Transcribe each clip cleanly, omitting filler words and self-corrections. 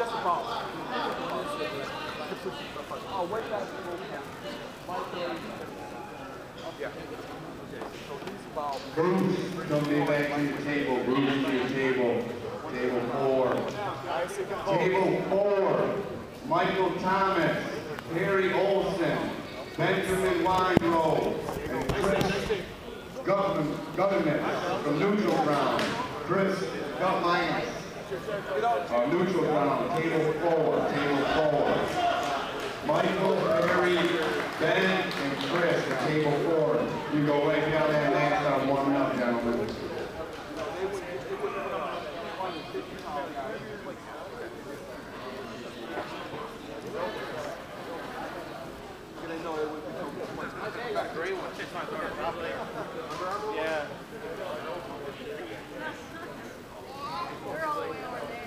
just about. Oh, way back to yeah. So he's about. Bruce, come back to your table. Bruce, to your table. Table 4. Table 4. Michael Thomas, Harry Olson, Benjamin Weinroll, and Chris Government from Neutral Ground. Chris Government. Neutral Ground, table 4, table 4. Michael, Harry, Ben, and Chris at table 4. You go right down there next time, warming up, gentlemen. Yeah. We're all the way over there.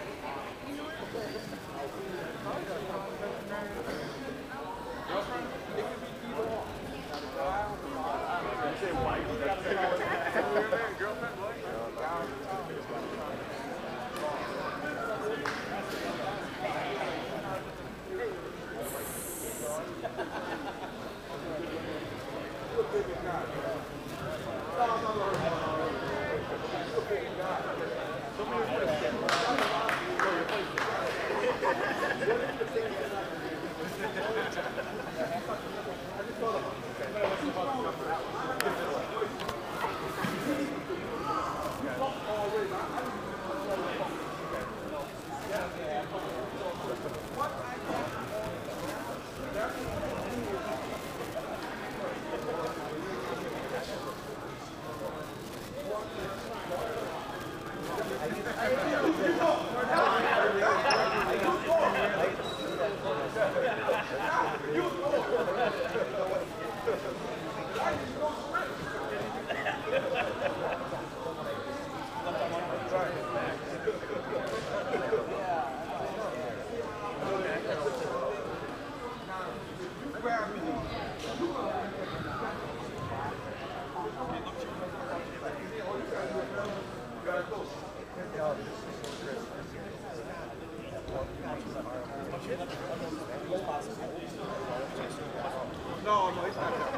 No, he's not there.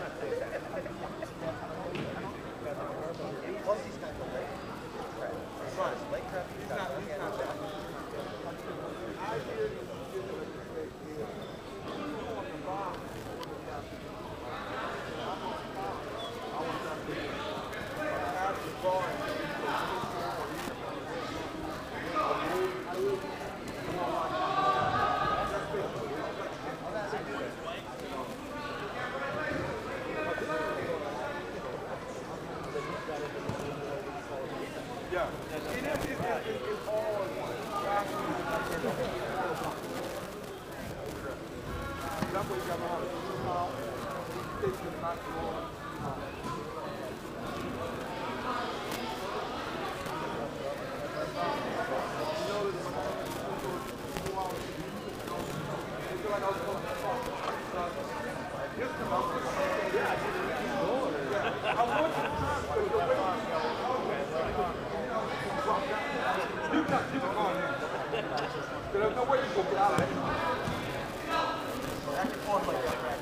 He's not there. Yeah. It's all in one. That's what you got to have. There's no way you can get out of it.